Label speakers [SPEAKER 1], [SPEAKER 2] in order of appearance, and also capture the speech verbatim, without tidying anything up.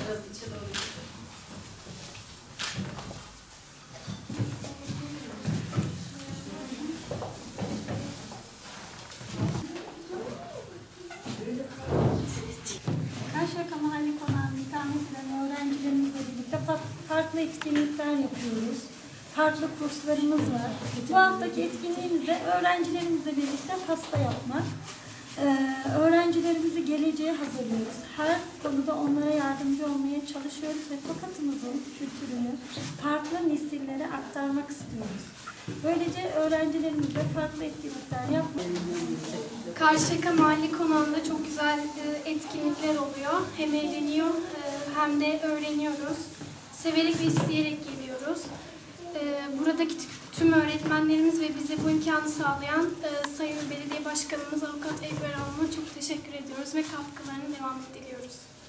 [SPEAKER 1] biraz içe doğru.
[SPEAKER 2] Karşıyaka Mahalle Konağı'nın ikamet eden öğrencilerimizle birlikte farklı etkinlikler yapıyoruz. Farklı kurslarımız var. Bu haftaki etkinliğimizde öğrencilerimizle birlikte pasta yapmak. Ee, öğrencilerimizi geleceğe hazırlıyoruz. Her konuda onlara yardımcı olmaya çalışıyoruz ve Tokat'ımızın kültürünü farklı nesillere aktarmak istiyoruz. Böylece öğrencilerimizle farklı etkinlikler yapmak.
[SPEAKER 3] Karşıyaka Mahalle Konağı'nda çok güzel etkinlikler oluyor. Hem eğleniyor hem de öğreniyoruz. Severek ve isteyerek geliyoruz. Buradaki tüm öğretmenlerimiz ve bize bu imkanı sağlayan Sayın Belediye Başkanımız Avukat Ekber Hanım'a çok teşekkür ediyoruz ve katkılarının devamını diliyoruz.